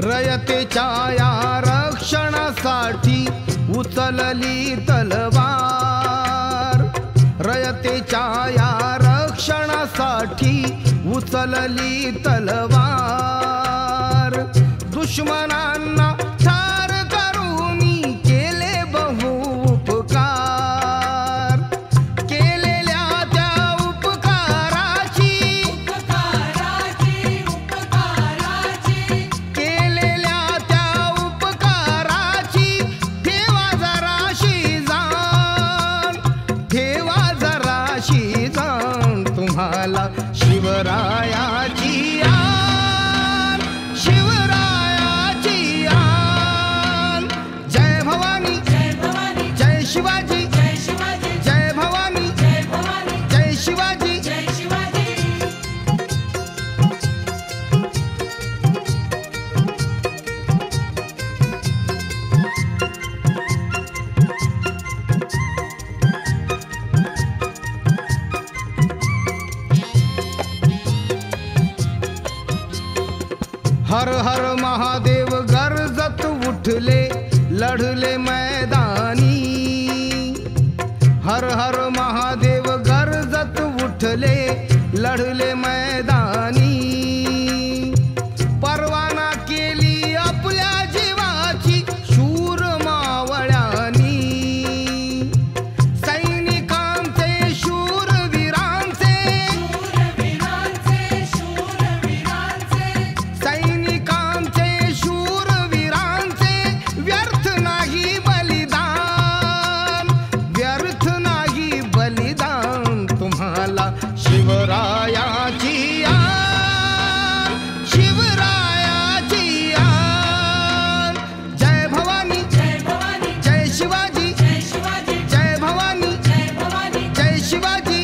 रयतेच्या या रक्षणासाठी उचलली तलवार, रयतेच्या या रक्षणासाठी उचलली तलवार, दुश्मनांना ठार करूनी केले बहु उपकार, केलेल्या त्या उपकाराची केलेल्या त्या उपकाराची ठेवा जराशी जाण, ठेवा जराशी जाण, तुम्हाला शिवरायाची आण, शिवरायाची आण। जय भवानी जय शिवाजी, जय भवानी जय शिवाजी। हर हर महादेव गरजत उठले लढले मैदानी, हर हर महादेव गरजत उठले लढले मैदानी, परवाना केली आपल्या जीवाची शूर मावळ्यांनी, सैनिकांचे शूरवीरांचे सैनिकांचे शूरवीरांचे व्यर्थ नाही बलिदान, व्यर्थ नाही बलिदान, तुम्हाला शिवरायाची आण, शिवरायाची आण। जय भवानी जय शिवाजी, जय भवानी जय शिवाजी।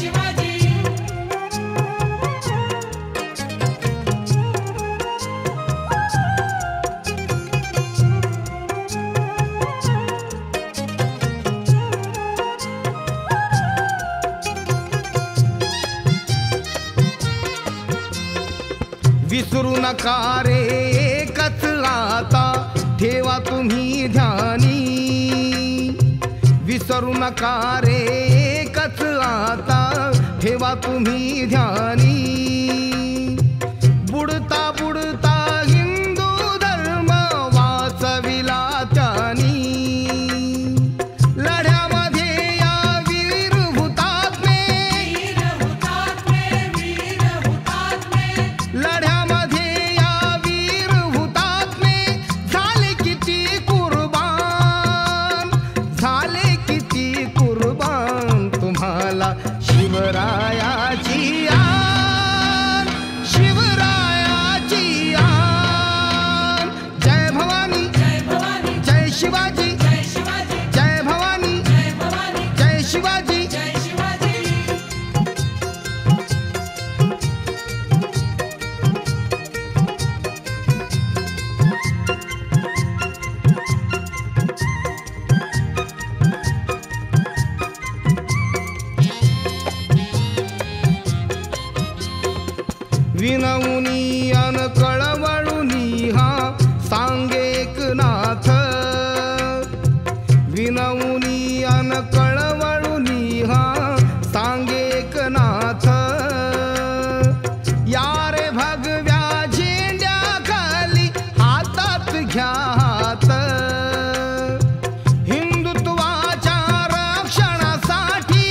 विसरू नका रे एकच आता ठेवा तुम्ही ध्यानी, विसरू नका रे एकच आता ठेवा तुम्ही ध्यानी, बुडता बुडता हिंदू धर्म वाचविला त्यानी, लढ्यामध्ये या वीर हुतात्मे, लढ्यामध्ये या वीर हुतात्मे झाले किती कुर्बान, झाले किती कुर्बान, तुम्हाला शिवरायाची आण, शिवरायाची आण। जय भवानी जय शिवाजी, जय भवानी जय शिवाजी। विनवनी अन कळवळुनी हा सांगे एकनाथ, विनवनी अन कळवळुनी हा सांगे एकनाथ, या रे भगव्या झेंड्याखाली हातात घ्या हात, हिंदुत्वाच्या रक्षणासाठी,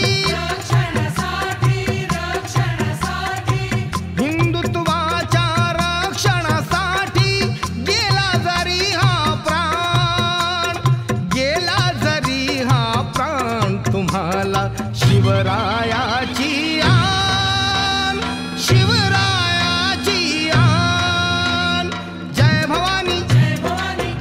हिंदुत्वाच्या रक्षणासाठी गेला जरी हा प्राण, गेला जरी हा प्राण, तुम्हाला शिवरायाची आण, शिवरायाची आण। जय भवानी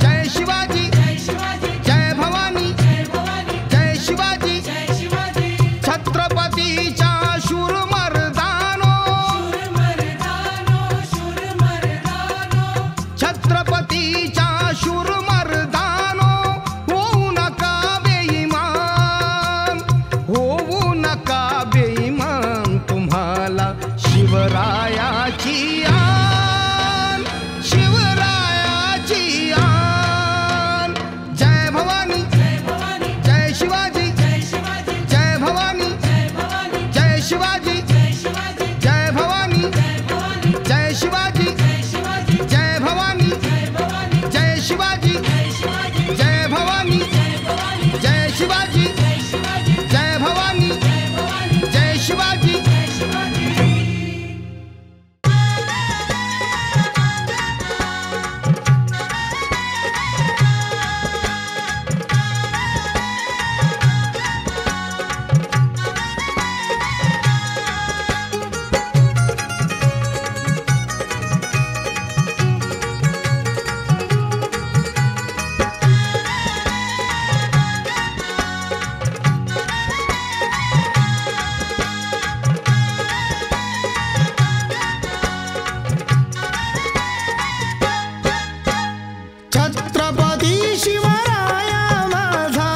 छत्रपती शिवराया माझा,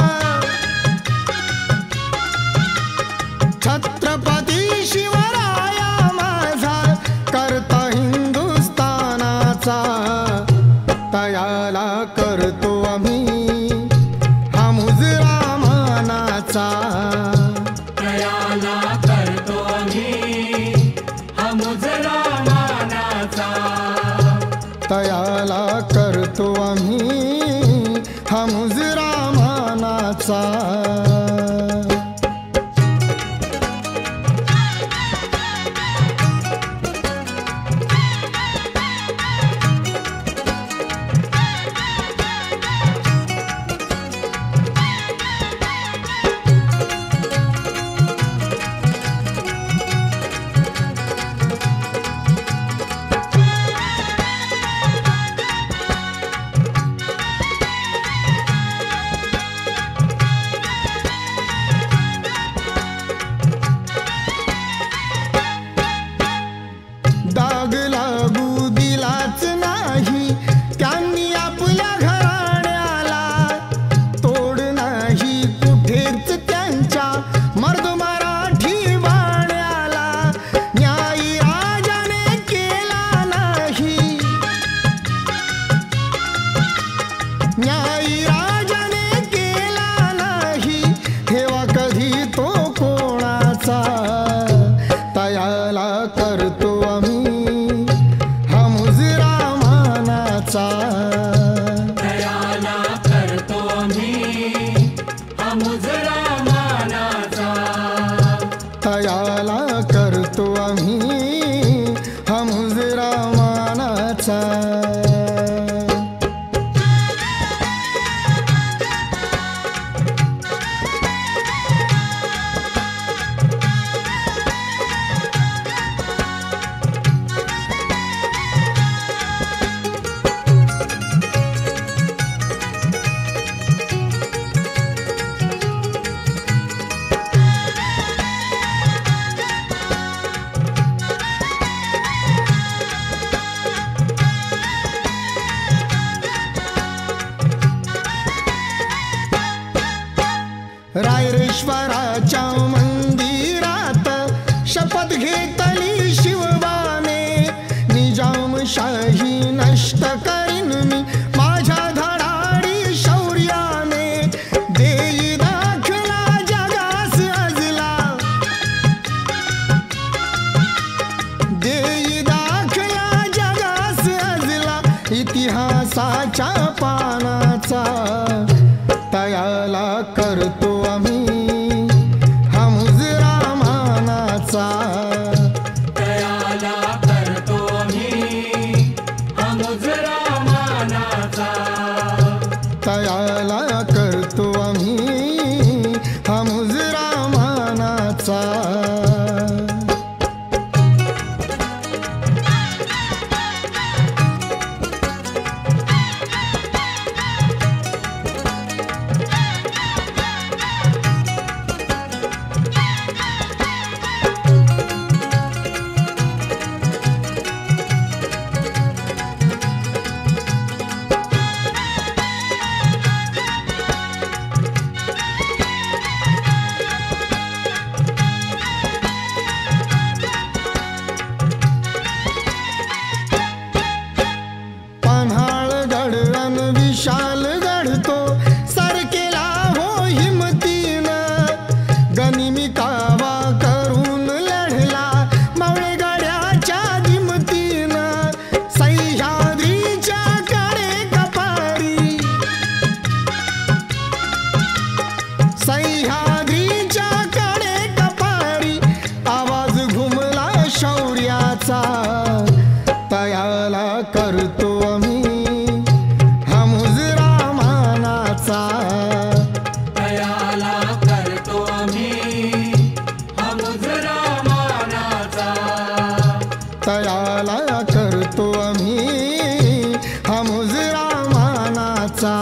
छत्रपती शिवराया माझा, करता हिंदुस्थानाचा, तयाला करतो आम्ही हा मुजरा मानाचा, तयाला करतो आम्ही हा मुजरा मानाचा, तयाला करतो आम्ही हा मुजरा मानाचा. दाग लागू दिलाच नाही त्यांनी आपल्या घराण्याला, तोड नाही कुठेच त्यांच्या मर्द मराठी बाण्याला, न्यायी राजाने केला नाही, न्यायी राजाने केला नाही, ठेवा कधी तो कोणाचा, तयाला करतो आम्ही हा मुजरा मानाचा, तयाला करतो आम्ही हा मुजरा मानाचा, तयाला करतो आम्ही हा मुजरा मानाचा. रायरेश्वराच्या मंदिरात शपथ घेतली शिवबाने, निजामशाही नष्ट करीन मी माझ्या धडाडी शौर्याने, देई दाखला जगास अजला, देई दाखला जगास अजला, इतिहासाच्या पानाचा, तयाला करतो आम्ही हा मुजरा मानाचा, तयाला करतो आम्ही हा मुजरा मानाचा, तयाला करतो आम्ही हा मुजरा मानाचा. विशाल घडतो सरकेला हो हिमतीनं, गनिमी कावा करून लढला मावळे गड्याच्या दिमतीनं, सह्याद्रीच्या कडे कपारी, सह्याद्रीच्या कडे कपारी, आवाज घुमला शौर्याचा, तयाला करतो आम्ही हा मुजरा मानाचा, तयाला करतो आम्ही हा मुजरा मानाचा, तयाला करतो आम्ही हा मुजरा मानाचा.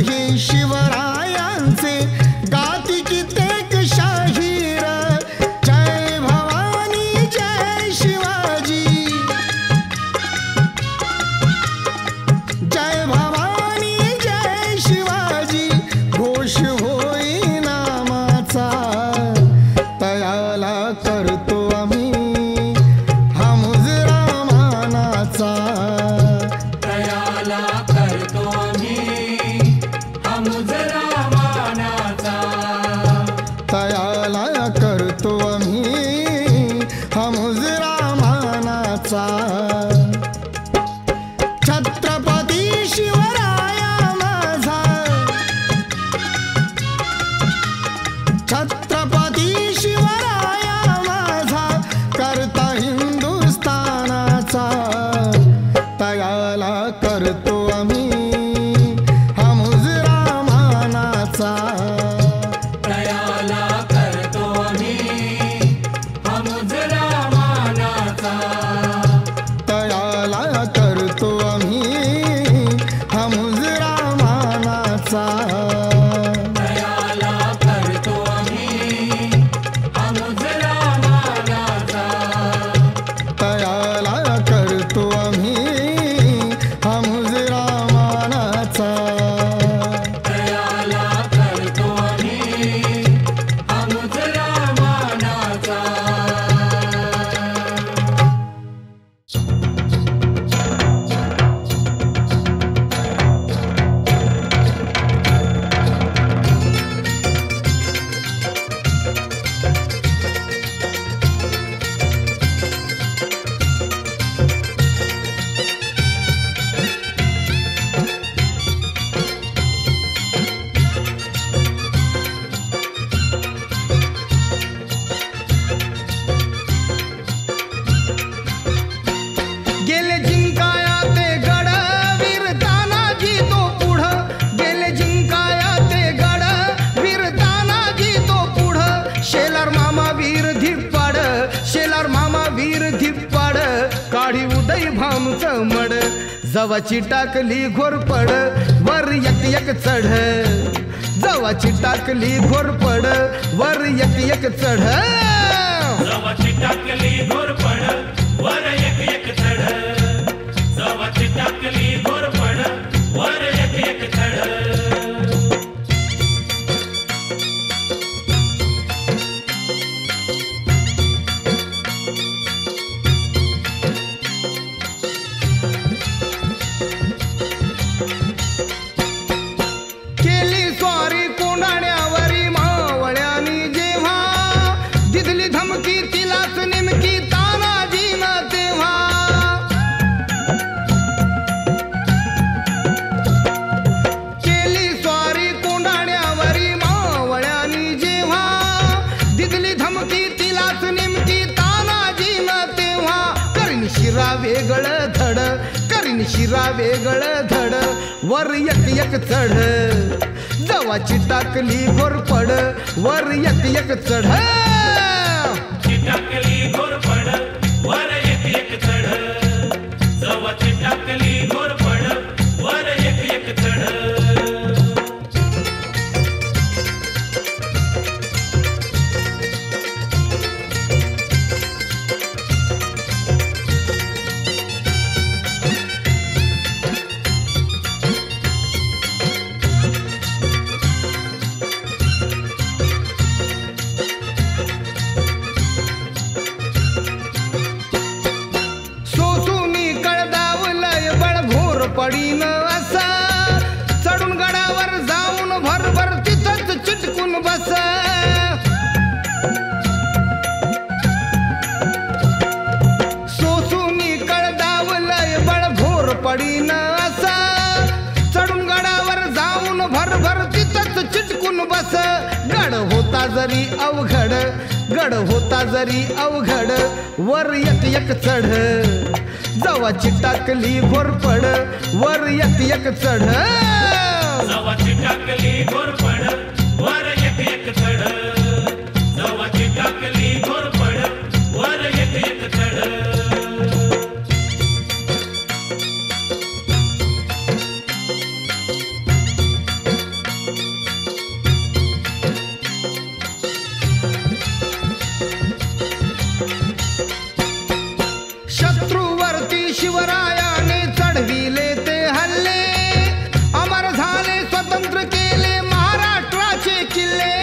हे शिवरायांचे गाती कित्येक शाहीर जय भवानी जय शिवाजी जय भवानी जय शिवाजी घोष होई नामाचा तयाला करतो आम्ही हा मुजरा मानाचा तयाला करतो आम्ही हा मुजरा मानाचा तयाला करतो आम्ही हा मुजरा मानाचा छत्रपती शिवराया माझा छत्रपती शिवराया माझा करता हिंदुस्थानाचा तयाला करतो आम्ही हा मुजरा मानाचा तयाला करतो आम्ही हा मुजरा मानाचा तयाला करतो आम्ही हा मुजरा मानाचा तयाला करतो आम्ही हा मुजरा मानाचा तयाला करतो आम्ही हा मुजरा मानाचा तयाला करतो आम्ही हा मुजरा मानाचा गेले जिंकाया ते गड वीर तानाजी तो पुढं गेले जिंकाया ते गड वीर तानाजी तो पुढं शेलार मामा वीर धिप्पाड शेलार मामा वीर धिप्पाड काढी उदय भामचं मड जवाची टाकली घोरपड वर एक एक चढ जवाची टाकली घोरपड वर एक चढ जवाची टाकली घोरपड वर एक चढ जवाची टाकली घोरपड वर एक चढ केली स्वारी कोंडाण्यावरी मावळ्यानी जेव्हा दिदली धमकी तिलाच नेमकी तानाजी न तेव्हा केली स्वारी कोंडाण्यावरी मावळ्यानी जेव्हा दिदली धमकी तिलाच नेमकी तानाजी न तेव्हा करीन शिरा वेगळ धड करीन शिरा वेगळ धड वर एक चढ जवाची टाकली घोरपड वर एक चढ टाकली घोरपड वर एक चढ जवाची टाकली घोरपड वर एक चढ सोसूनी कळदावलय बळभोर पडीन असा चढून गडावर जाऊन भरभर तिथंच चिटकून बस सोसूनी कळदावलय बळभोर पडीन असा चढून गडावर जाऊन भरभर तिथंच चिटकून बस गड होता जरी अवघड गड होता जरी अवघड वर एक चढ जवाची टाकली घोरपड वर एक चढ जवाची टाकली घोरपड वर एक चढ जवाची टाकली घोरपड वर एक चढ स्वतंत्र केले महाराष्ट्राचे किल्ले.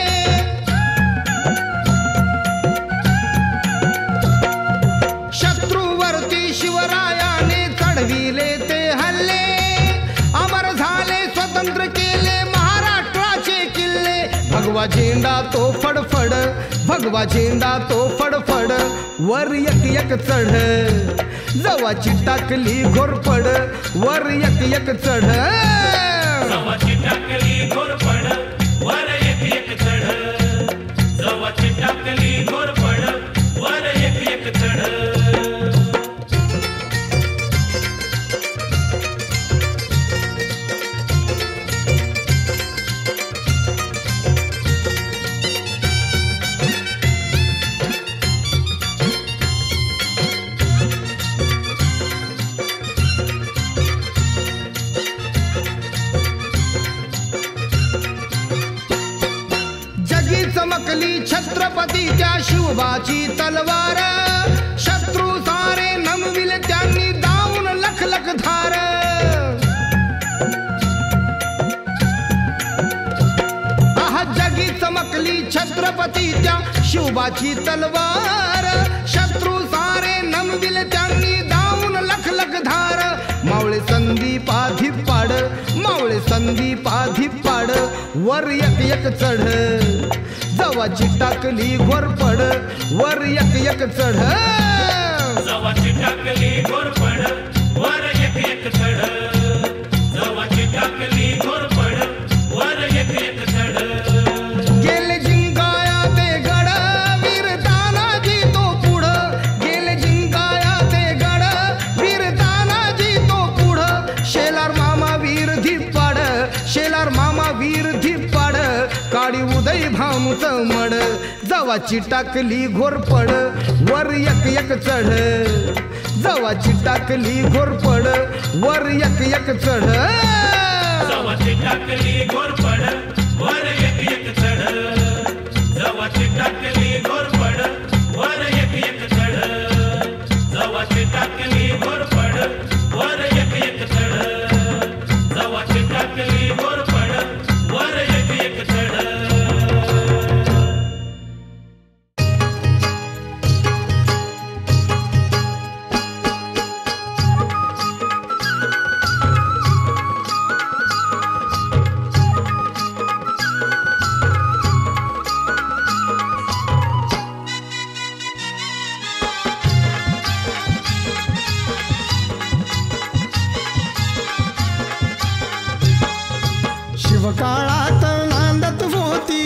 शत्रूवरती शिवरायाने चढविले ते हल्ले. अमर झाले स्वतंत्र केले महाराष्ट्राचे किल्ले. भगवा झेंडा तो फडफड, भगवा झेंडा तो फडफड, वर एक एक चढ. जवाची टाकली घोरपड, वर एक एक चढ. जवाची टाकली घोरपड, वर एक एक चढ. जवाची टाकली घोरपड, वर एक एक चढ. चमकली छत्रपतीच्या शिवबाची तलवार. शत्रू सारे नमविले त्यांनी दावून लख लख धार. आहा जगी चमकली छत्रपतीच्या शिवबाची तलवार. शत्रू सारे नमविले त्यांनी दावून लख लख धार. मावळे संदीप आधी पाड, मावळे संदीप आधी पाड, वर एक एक चढ. जवाची टाकली घोरपड, वर एक एक चढ. जवाची टाकली घोरपड, वर एक एक चढ. जवाची टाकली घोरपड, वर एक एक चढ. गेले जिंकाया ते गड, वीर तानाजी तो पुढं. गेले जिंकाया ते गड, वीर तानाजी तो पुढं. शेलार मामा वीर धिप्पाड, शेलार मामा वीर धिप्पाड, काळी उदय भामच मड. जवाची टाकली घोरपड, वर एक एक चढ. जवाची टाकली घोरपड, वर एक एक चढ. जवाची टाकली घोरपड, वर एक एक चढ. जवाची टाकली घोरपड, वर एक एक चढ. जवाची टाकली घोरपड, वर एक एक चढ. जवाची टाकली घोरपड, वर एक एक चढ. शिवकाळात नांदत होती,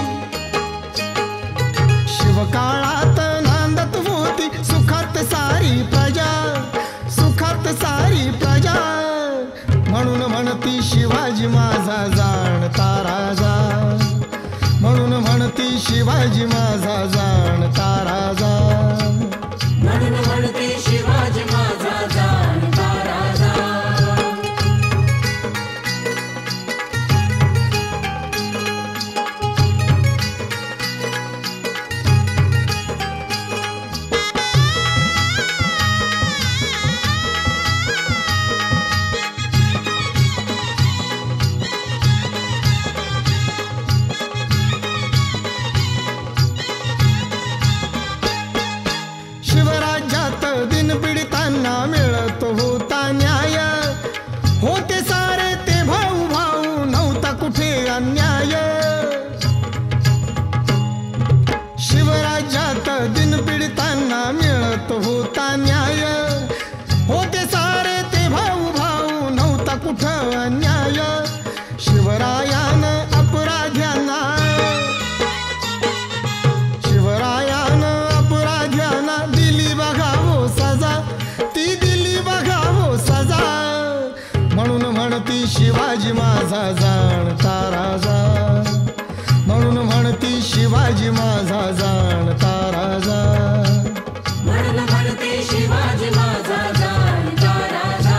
शिवकाळात नांदत होती, सुखात सारी प्रजा, सुखात सारी प्रजा. म्हणून म्हणती शिवाजी माझा जाणता राजा, म्हणून म्हणती शिवाजी माझा जाणता राजा. म्हणून म्हणते शिवाजी माझा जाणता राजा. शिवराज्यात दिन पिडितांना मिळत होता न्याय. होते सारे ते भाऊ भाऊ, नव्हता कुठे अन्याय. शिवराज्यात दिन पिडितांना मिळत होता न्याय. होते सारे ते भाऊ भाऊ, नव्हता कुठं अन्याय. शिवरायानं अपराध्यांना, शिवरायानं अपराध्यांना दिली बघावो सजा, ती दिली बघावो सजा. म्हणून म्हणती शिवाजी माझा जाणता राजा, म्हणून म्हणती शिवाजी माझा जाणता राजा. म्हणून म्हणते शिवाजी माझा जाणता राजा.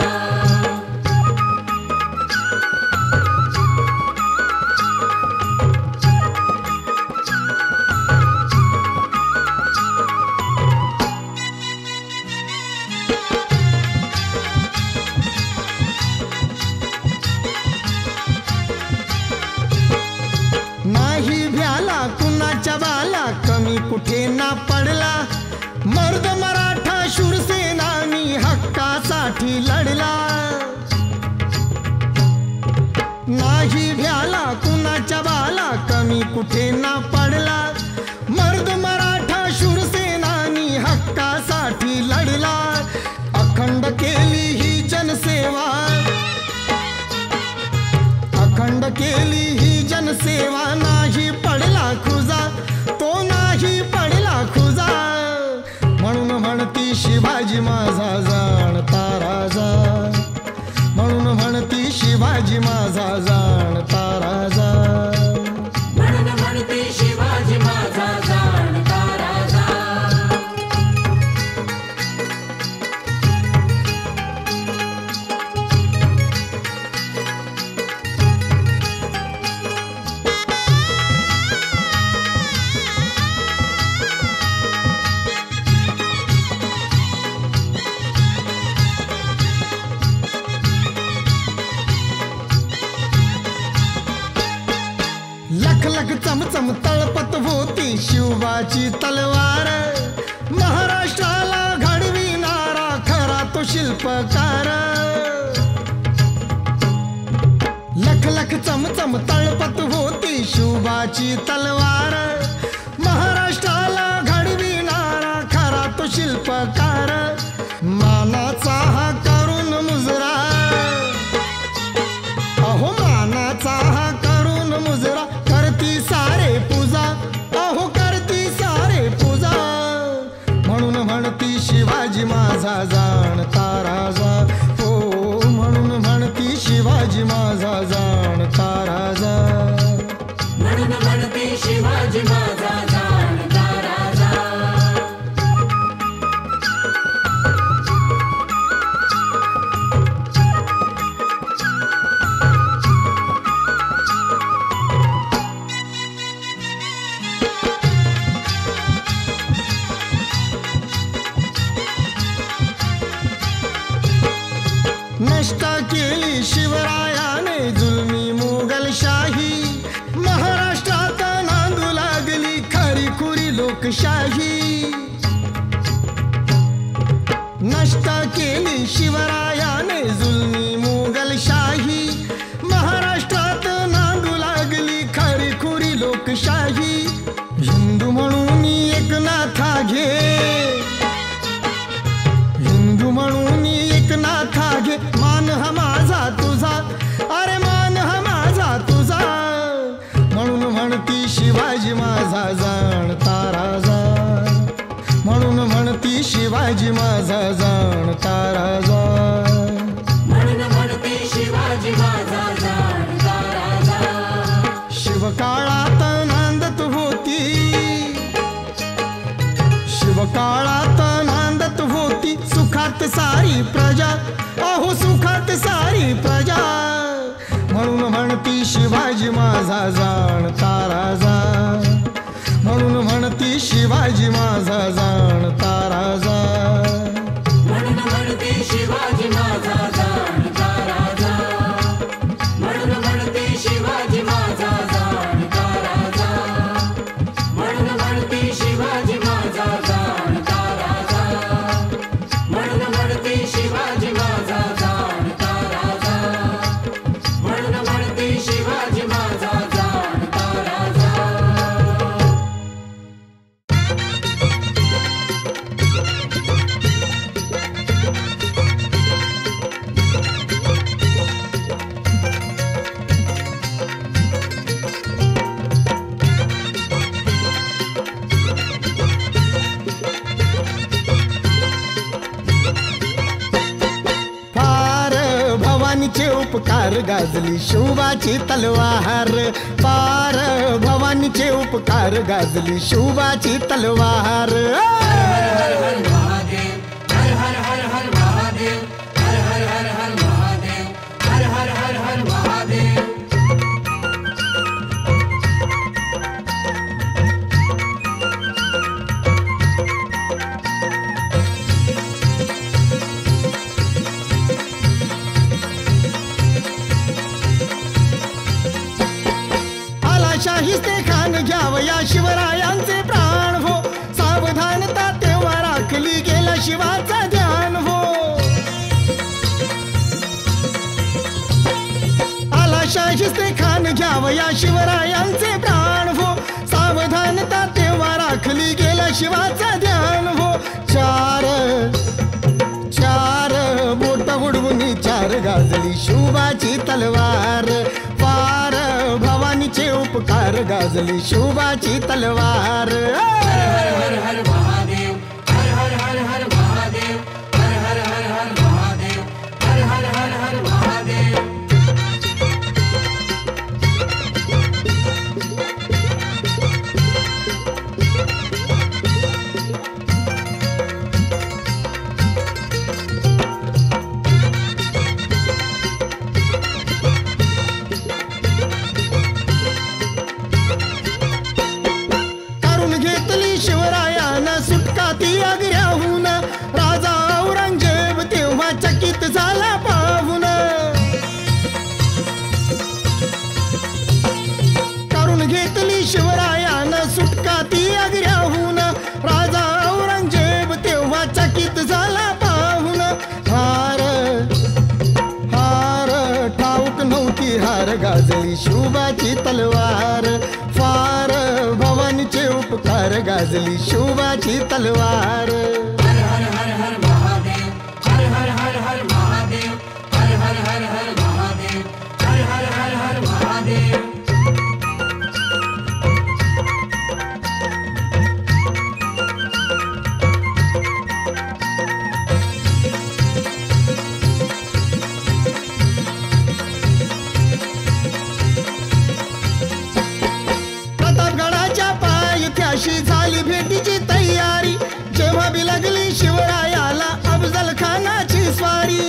कुठे ना पडला, मर्द मराठा शूरसेनानी हक्कासाठी लढला. नाही भ्याला कुणाच्या बाला, कमी कुठे ना पडला, मर्द मराठा शूरसेनानी हक्कासाठी लढला. अखंड केली ही जनसेवा, अखंड केली ही जनसेवा. नाही पडला खुजा, तो नाही पडला खुजा. म्हणून म्हणती शिवाजी माझा जाणता राजा, म्हणून म्हणती शिवाजी माझा जाणता राजा. म्हणून म्हणते शिवाजी माझा जाणता राजा. लख लख चमचम तळपत होती शिवबाची तलवार. महाराष्ट्राला घडविणारा खरा तो शिल्पकार. लख लख चमचम तळपत होती शिवबाची तलवार. महाराष्ट्राला घडविणारा खरा तो शिल्पकार. मानाचा हा करून मुजरा, अहो मानाचा हा करून मुजरा. करती सारे पूजा, अहो करती सारे पूजा. म्हणून म्हणती शिवाजी माझा जाणता राजा, हो म्हणून म्हणती शिवाजी माझा जाणता राजा. म्हणून म्हणते शिवाजी माझा जाणता राजा. नष्ट केली शिवरायाने जुलमी मोगलशाही. महाराष्ट्रात नांदू लागली खरी खुरी लोकशाही. नष्ट केली शिवरायाने जुलमी मोगलशाही. महाराष्ट्रात नांदू लागली खरी खुरी लोकशाही. हिंदू म्हणून एकनाथा घे, हिंदू म्हणून एकनाथा घे. मान हा माझा तुझा, अरे मान हा माझा तुझा. म्हणून म्हणती शिवाजी माझा जाणता राजा, म्हणून म्हणती शिवाजी माझा जाणता राजा. म्हणून म्हणते शिवाजी माझा जाणता राजा. शिवकाळात नांदत होती, शिवकाळात नांदत होती सुखात सारी प्रजा, अहो सुखात सारी प्रजा. म्हणून म्हणती शिवाजी माझा जाणता राजा, म्हणून म्हणती शिवाजी माझा जाणता राजा. म्हणून म्हणते शिवाजी माझा जाणता राजा. म्हणून म्हणते शिवाजी माझा जाणता राजा. म्हणून म्हणते शिवाजी माझा जाणता राजा. म्हणून म्हणते शिवाजी माझा जाणता राजा. म्हणून म्हणते शिवाजी माझा जाणता राजा. भवानीचे उपकार गाजली शिवबाची तलवार. पार भवानीचे उपकार गाजली शिवबाची तलवार. हर हर महादेव, हर हर हर हर महादेव, हर हर हर हर महादेव, हर हर हर हर महादेव. शाहिस्ते खान घ्यावया शिवरायांचे प्राण हो. घ्यावया शिवरायांचे प्राण हो, सावधानता तेव्हा राखली गेला शिवाचा ध्यान हो. चार चार बोट उडवून चार गाजली शिवबाची तलवार, पार भवानीचे उपकार गाजली शिवबाची तलवार. हर हर हर महादेव, हर हर हर हर महादेव, हर हर हर हर महादेव, हर हर हर हर महादेव. घेतली शिवरायानं सुटका ती आग्र्याहून, राजा औरंगजेब तेव्हा चकित झाला पाहून. करून घेतली शिवरायानं सुटका ती आग्र्याहून, राजा औरंगजेब तेव्हा चकित झाला पाहून. हार हार ठाऊक नव्हती हार गाजली शिवबाची तलवार, फार भवानीचे उपकार गाजली शिवबाची तलवार. हर हर हर हर महादेव, हर हर हर हर महादेव, हर हर हर हर महादेव, हर हर हर हर महादेव. प्रतापगडाच्या पायथ्याशी झाली भेटीची तयारी, जेव्हा बी लागली शिवरायाला अफजल खानाची स्वारी.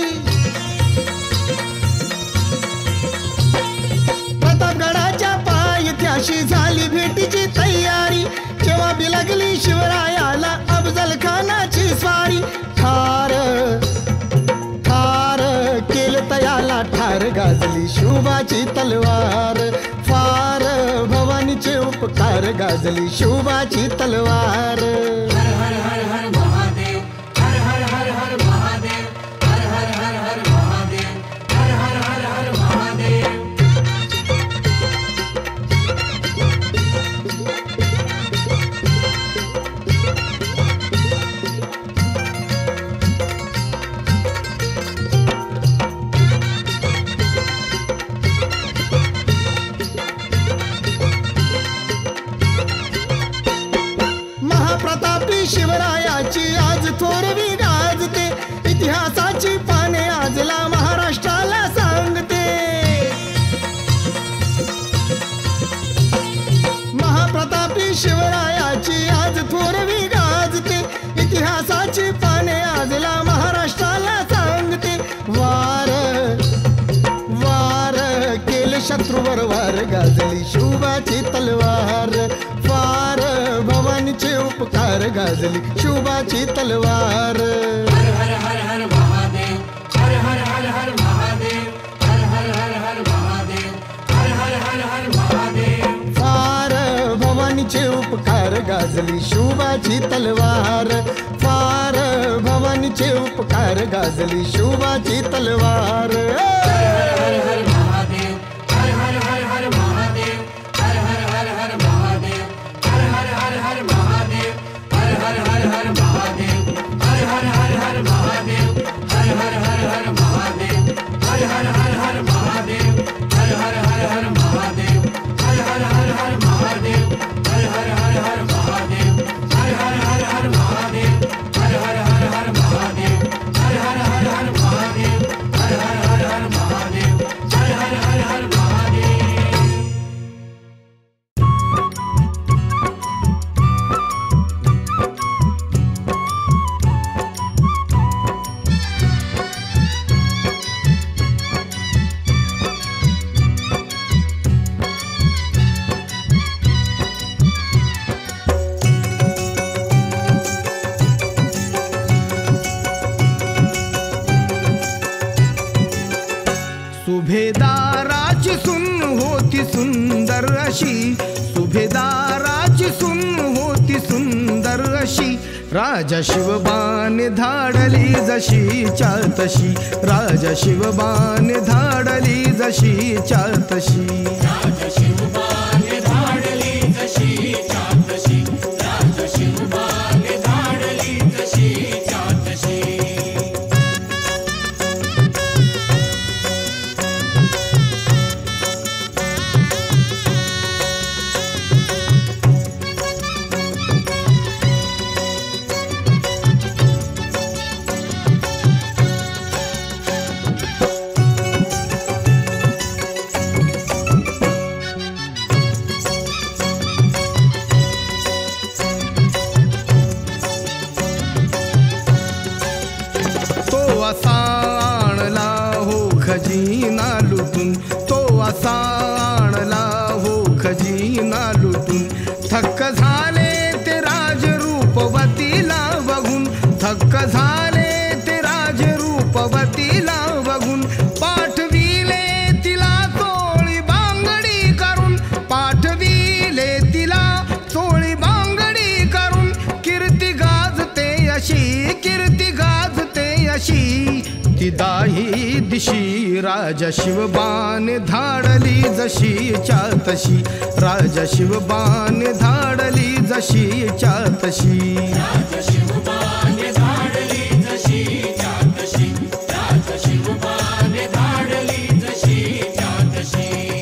प्रतापगडाच्या पायथ्याशी झाली भेटीची तयारी, जेव्हा बी लागली शिवरायाला अफजल खानाची स्वारी. ठार ठार केलं तयाला ठार गाजली शिवबाची तलवार, फार भवानीचे उपकार गाजली शिवबाची तलवार. हर हर हर हर महादेव, हर हर हर हर महादेव, हर हर हर हर महादेव, हर हर हर हर महादेव. महाप्रतापी शिवरायाची आज थोरवी गाजते, इतिहासाची पाने आजला महाराष्ट्राला सांगते. महाप्रतापी शिवरायाची आज थोरवी गाजते, इतिहासाची पाने आजला महाराष्ट्राला सांगते. वार वार केले शत्रूवर वार गाजली शिवबाची तलवार, फार भवानीचे उपकार गाजली शिवबाची तलवार. हर हर हर हर महादेव, हर हर हर हर महादेव, हर हर हर हर महादेव, हर हर हर हर महादेव. फार भवानीचे उपकार गाजली शिवबाची तलवार, फार भवानीचे उपकार गाजली शिवबाची तलवार. हर हर हर महादेव, हर हर हर हर महादेव, हर हर हर हर महादेव, हर हर हर हर महादेव, हर हर हर हर महादेव, हर हर हर हर महादेव, हर हर हर हर महादेव, हर हर हर हर महादेव, हर हर हर हर महादेव, हर हर हर हर महादेव, हर हर हर हर महादेव, हर हर हर हर महादेव, हर हर हर हर महादेव, हर हर हर हर महादेव, हर हर हर हर महादेव, हर हर हर हर महादेव. सुभेदाराची सून होती सुंदर अशी, सुभेदाराची सून होती सुंदर अशी, राजा शिवबान धाडली जशी तशी, राजा शिवबान धाडली जशी तशी. राजा शिव असा आणला हो खजिना लुटून, तो असा आणला हो खजिना लुटून. थक्क झाले ते राजरूपवतीला बघून, थक्क झाले ते राजरूपवतीला बघून. पाठविले तिला चोळी बांगडी करून, पाठविले तिला चोळी बांगडी करून. कीर्ती गाजते अशी, कीर्ती गाजते अशी, ती दाही दिशी. राजा शिवबान धाडली जशीच्या तशी, राजा शिवबान धाडली जशीच्या तशी. राजा शिवबान धाडली जशीच्या तशी, राजा शिवबान धाडली जशीच्या तशी.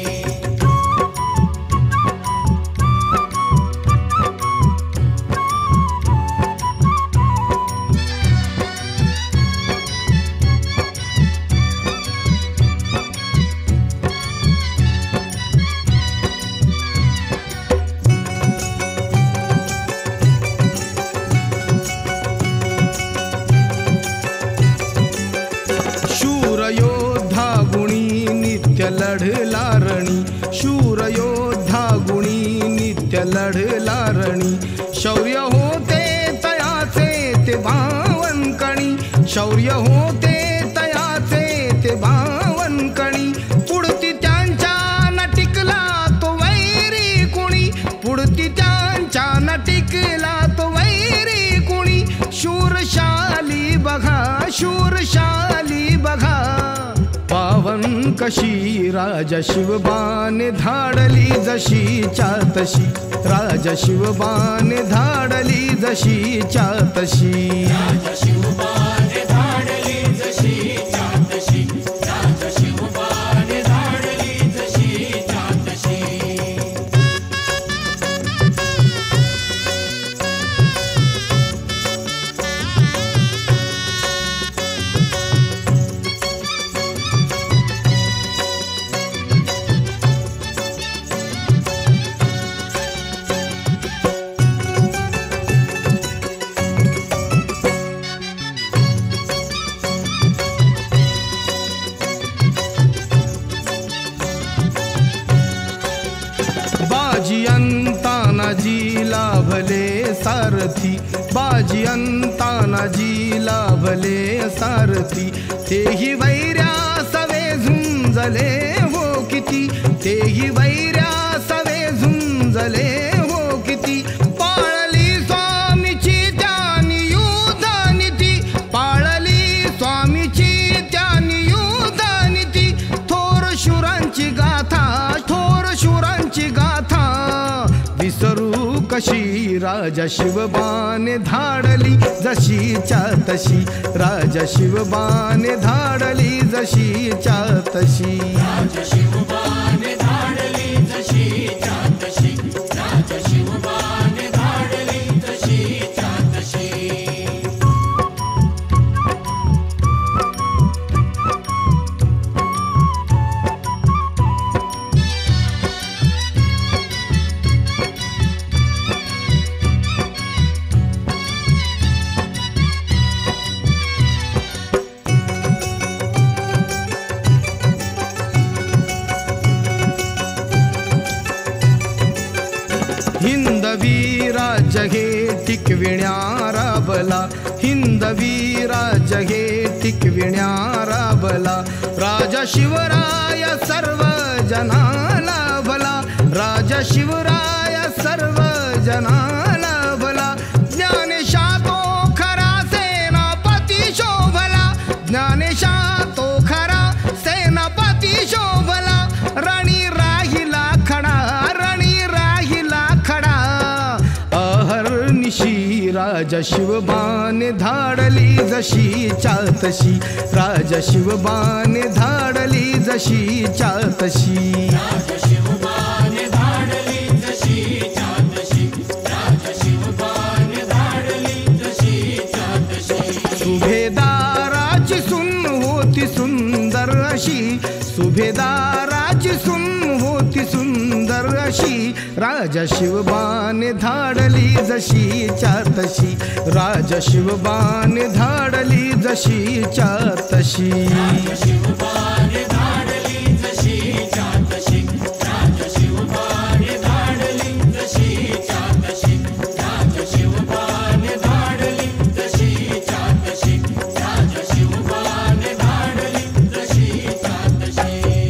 शूरयोद्धा गुणी नित्य लढला रणी, शूरयोद्धा गुणी नित्य लढला रणी. शौर्य होते तयाचे ते भावनकणी, शौर्य होते तयाचे ते भावनकणी. पुढती त्यांच्या न टिकला तो वैरी कुणी, पुढती त्यांच्या न टिकला तो वैरी कुणी. शूरशाली बघा, शूरशाली बघा, पावन कशी. राजा शिवबान धाडली जशीच्या तशी, राजा शिवबान धाडली जशीच्या तशी. राजा शिवबान धाडली जशीच्या तशी, राजा शिवबान धाडली जशीच्या तशी. बाजी अंताना जी लाभले सारथी, बाजी अंताना जी लाभले सारथी. तेही वैर्या सवे झुंजले हो किती, तेही वैर्या सवे झुंजले हो किती. पाळली स्वामीची त्यानी युद्धनीती, पाळली स्वामीची त्यानी युद्धनीती. थोर शूरांची गाथा, थोर शूरांची गाथा, विसरू कशी. राजा शिवबान धाडली जशीच्या तशी, राजा शिवबान धाडली जशीच्या तशी. राजा शिवबान धाडली जशीच्या तशी, राजा शिवबान धाडली जशीच्या तशी. हिंदवी राज्य हे टिकविण्यारा बला, हिंदवी राज्य हे टिकविण्यारा बला. राजा शिवराय सर्व जनाला भला, राजा शिवराय सर्व जनाला भला. ज्ञानेशा तो खरा सेनापती शोभला, ज्ञानेशा तो खरा सेनापती शोभला. रणी राहिला खडा, रणी राहिला खडा, अहर्निशी. राजा शिवबान धाडली जशीच्या तशी, राजा शिवबान धाडली जशीच्या तशी. राजा शिवबान धाडली जशीच्या तशी, राजा शिवबान धाडली जशीच्या तशी. सुभेदाराची सून होती सुंदर अशी, सुभेदाराची सून होती सुंदर वर अशी राजा शिवबाने धाडली जशीच्या तशी राजा शिवबाने धाडली जशीच्या तशी शिवबाने धाडली जशीच्या तशी राजा शिवबाने धाडली जशीच्या तशी राजा शिवबाने धाडली जशीच्या तशी राजा शिवबाने धाडली जशीच्या तशी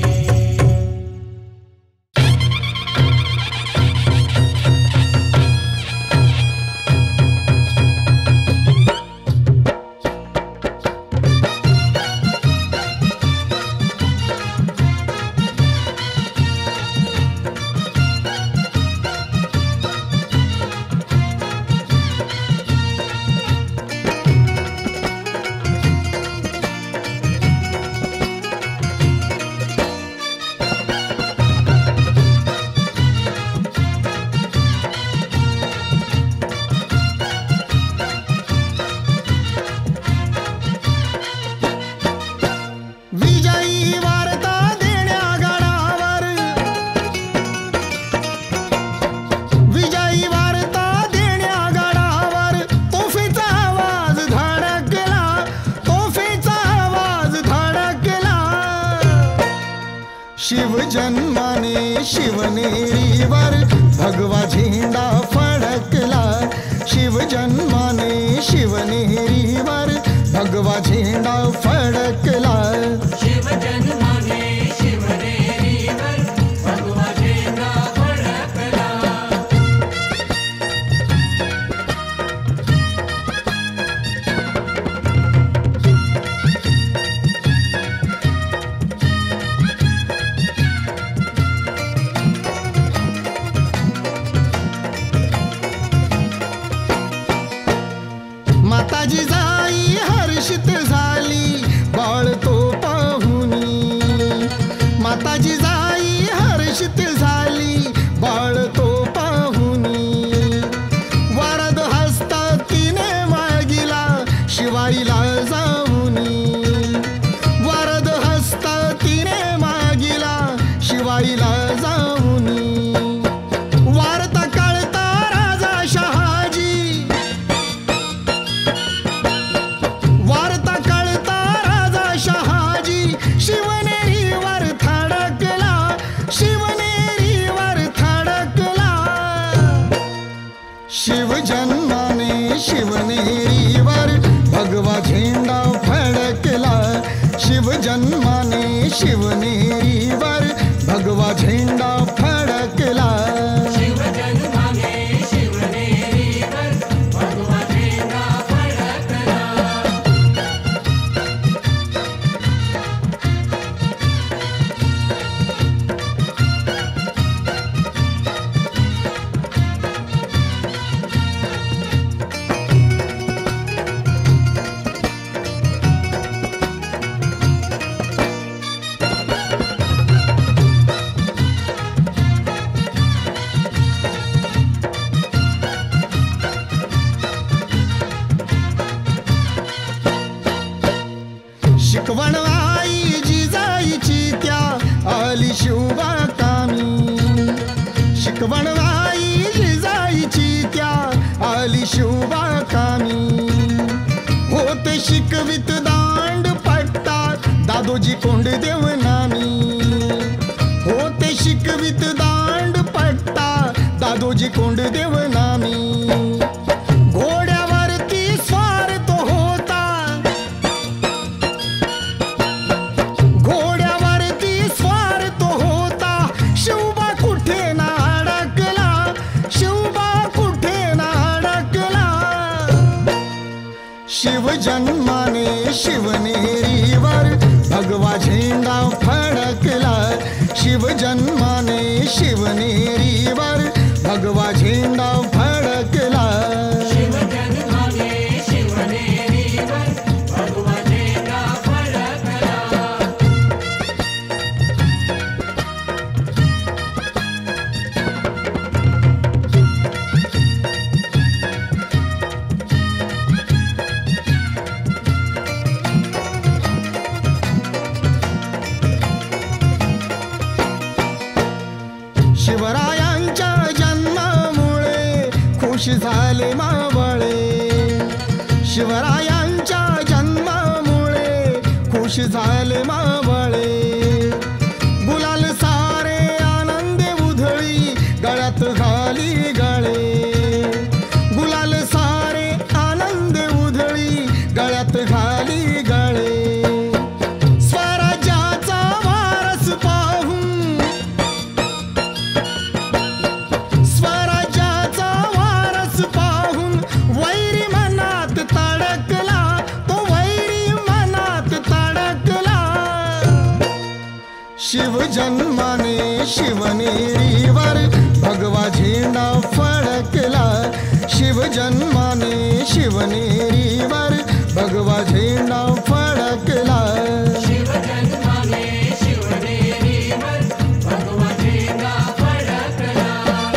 विजयी वार्ता देण्या गडावर विजयी वार्ता देण्या गडावर तोफेचा आवाज धडकला तोफेचा आवाज धडकला शिवजन्माने शिवनेरीवर भगवा झेंडा फडकला शिवजन्माने शिवनेरीवर भगवा झेंडा फडकला शिवजन्माने शिवनेरीवर भगवा झेंडा फडकला माताजी जाई हर्षित झाली बाळ तो पाहुनी माताजी जाई हर्षित झाली बाळ तो पाहुनी वरद हस्त तिने मागिला शिवाईला जाऊनी वरद हस्त तिने मागिला शिवाईला जाऊनी वार्ता कळता राजा शहाजी वार्ता कळता राजा शहाजी शिवनेरीवर थडकला शिवनेरीवर थडकला शिवजन्माने शिवनेरीवर भगवा झेंडा फडकला शिवजन्माने शिवनेरीवर भगवा झेंडा फडकला शिवजन्माने शिवनेरीवर भगवा झेंडा फडकला शिकवण आई जिजाईची त्या आली शिवबा कामी शिकवण आई जिजाईची त्या आली शिवबा कामी होते शिकवित दांड पट्टात दादोजी कोंडदेव नामी होते शिकवित दांड पट्टा दादोजी कोंडदेव नामी घोड्यावरती स्वार तो होता घोड्यावरती स्वार तो होता शिवबा कुठे ना अडकला शिवबा कुठे ना अडकला शिवजन्माने शिवनेरीवर भगवा झेंडा फडकला शिवजन्माने शिवनेरीवर भगवा झेंडा फडकला शिवजन्माने शिवनेरीवर भगवा झेंडा फडकला शिवराय शिवरायांच्या जन्मामुळे खुश झाले मावळे, शिवरायांच्या जन्मामुळे खुश झाले मावळे. गुलाल सारे आनंदे उधळी गळ्यात घाली गळे, गुलाल सारे आनंदे उधळी गळ्यात घाली गळे. स्वराज्याचा वारस पाहून, स्वराज्याचा वारस पाहून वैरी मनात तडकला, तो वैरी मनात तडकला. शिवजन्माने शिवनेरीवर भगवा झेंडा फडकला, शिवजन्माने शिवनेरीवर भगवा झेंडा फडकला. शिवजन्माने शिवनेरीवर भगवा झेंडा फडकला.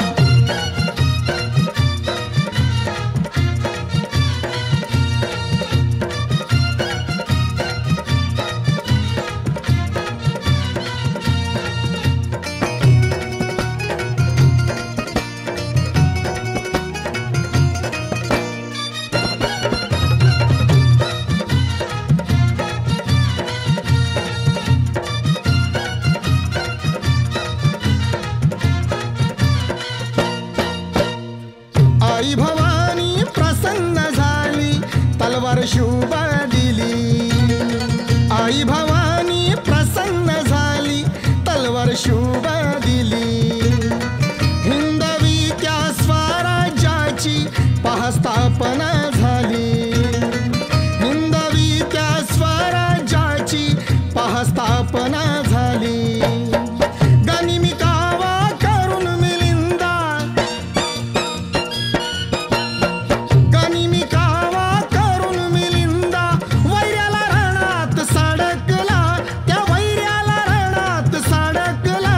आई भवानी प्रसन्न झाली, तलवार शुभ दिली. आई भवानी प्रसन्न झाली, तलवार शुभ दिली. हिंदवी त्या स्वराज्याची पहा स्थापना झाली, हिंदवी त्या स्वराज्याची पहा स्थापना झाली. गनिमी कावा करून मिलिंदा, गनिमी कावा करून मिलिंदा वैऱ्याला रणात सडकला, त्या वैऱ्याला रणात सडकला.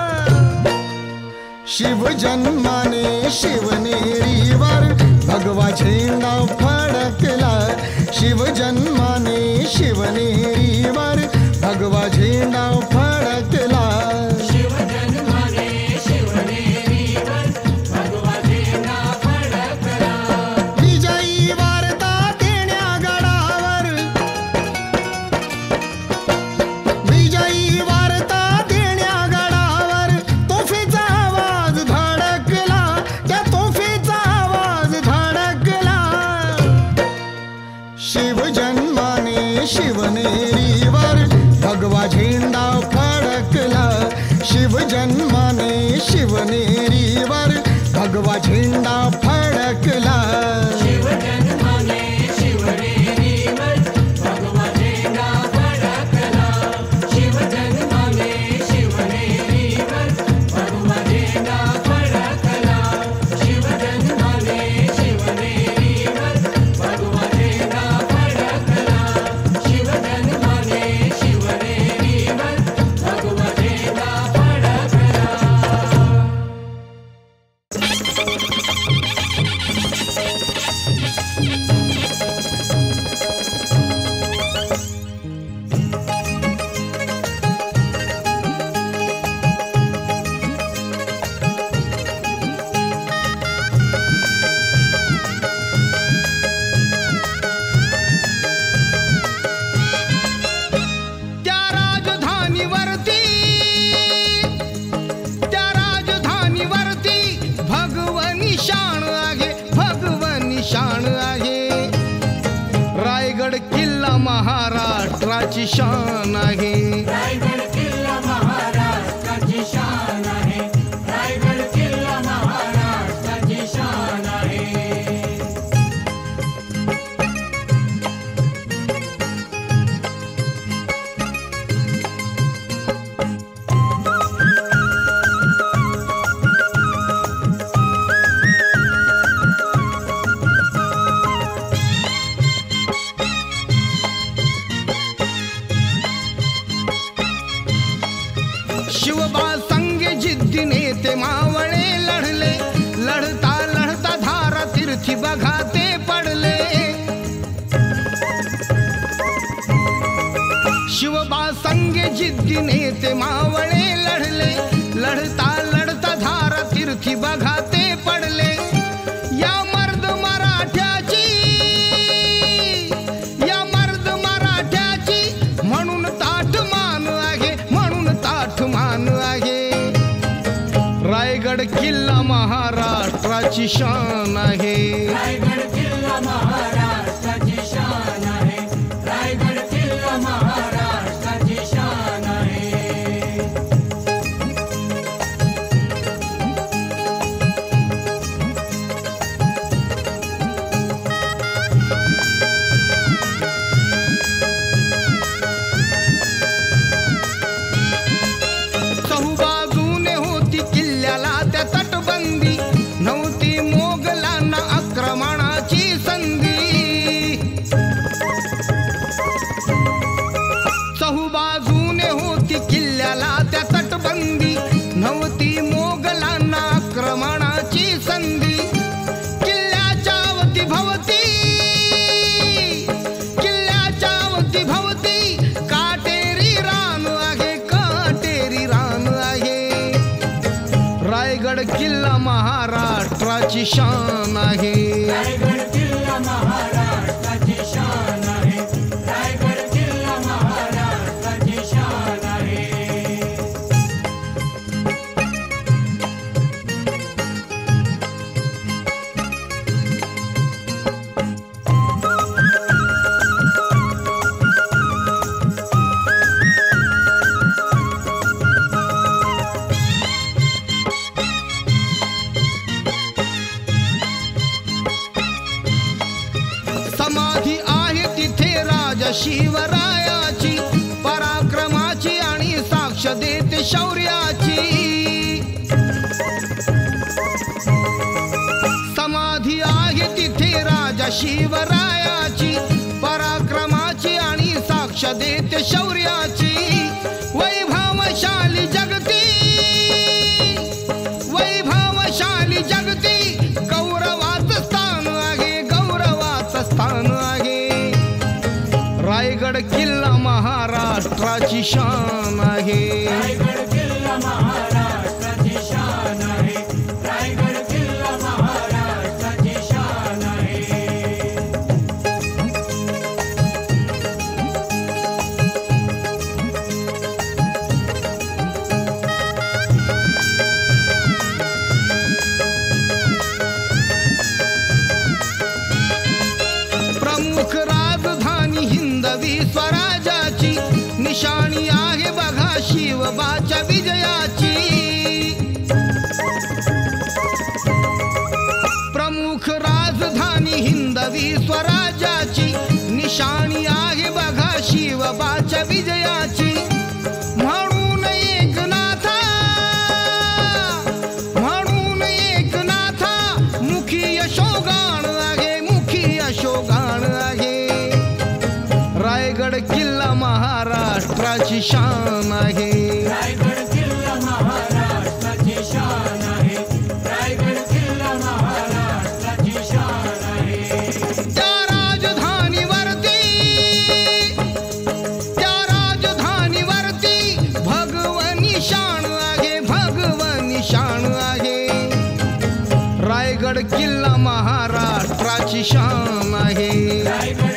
शिवजन्माने शिवनेरीवर भगवा झेंडा फडकला, शिवजन्माने शिवनेरीवर भगवा झेंडा फडकला. शिवजन्माने शिवनेरीवर भगवा झेंडा फडकला. विजयी वार्ता देण्या गडावर, विजयी वार्ता देण्या गडावर तोफेचा आवाज धडकला, त्या तोफेचा आवाज धडकला. शिवजन्माने शिवनेरीवर भगवा झेंडा फडकला, शिवजन्माने शिवनेरीवर भगवा झेंडा फडकला. शिवजन्माने शिवनेरीवर भगवा झेंडा फडकला. शिवजन्माने शिवनेरीवर भगवा झेंडा फडकला. शिवजन्माने शिवनेरीवर भगवा झेंडा फडकला. शिवजन्माने शिवनेरीवर भगवा झेंडा फडकला. त्या राजधानीवरती, त्या राजधानीवरती भगवन निशाण आहे, भगवन निशाण आहे. रायगड किल्ला महाराष्ट्राची शान आहे, रायगड किल्ला महाराष्ट्राची शान आहे. रायगड किल्ला महाराष्ट्राची शान आहे. शिवबा संगे जिद्दीने ते मावळे लढले, लढता लढता धारा तीर्थी बघा ते पडले. शिवबा संगे जिद्दीने ते मावळे लढले, लढता लढता धारा किल्ला महाराष्ट्राची शान आहे. रायगड किल्ला महाराष्ट्राची शान आहे. रायगड किल्ला महाराष्ट्राची शान आहे. चहूबाजूने होती किल्ल्याला त्या तटबंदी, नव्हती मोगलांना आक्रमणाची संधी. चहूबाजूने होती किल्ल्याला त्या तटबंदी, नव्हती मोगलांना आक्रमणाची संधी. किल्ल्याच्या अवतीभवती, किल्ल्याच्या अवतीभवती काटेरी रान आहे, काटेरी रान आहे. रायगड किल्ला महाराष्ट्राची शान आहे. रायगड किल्ला महाराष्ट्राची शान आहे. रायगड किल्ला महाराष्ट्राची शान आहे. समाधी आहे तिथे राजा शिवरायाची, पराक्रमाची आणि साक्ष देते शौर्याची. समाधी आहे तिथे राजा शिवरायाची, पराक्रमाची आणि साक्ष देते शौर्याची. वैभवशाली जगती, वैभवशाली जगती गौरवाचं स्थान आहे, गौरवाचं स्थान आहे. रायगड किल्ला महाराष्ट्राची शान आहे. रायगड किल्ला महाराष्ट्राची शान आहे. रायगड किल्ला महाराष्ट्राची शान आहे. प्रमुख राजधानी हिंदवी स्वराज्याची, निशाणी आहे बघा शिवबाच्या विजयाची. प्रमुख राजधानी हिंदवी स्वराज्याची, निशाणी आहे बघा शिवबाच्या विजयाची. म्हणून एकनाथा, म्हणून एकनाथा मुखी यशोगान आहे, मुखी यशोगान आहे. रायगड किल्ला महाराष्ट्राची शान आहे. रायगड किल्ला महाराष्ट्राची शान आहे. रायगड किल्ला महाराष्ट्राची शान आहे. त्या राजधानीवरती, त्या राजधानीवरती भगवनी शान आहे, भगवनी शान आहे. रायगड किल्ला महाराष्ट्राची शान आहे. रायगड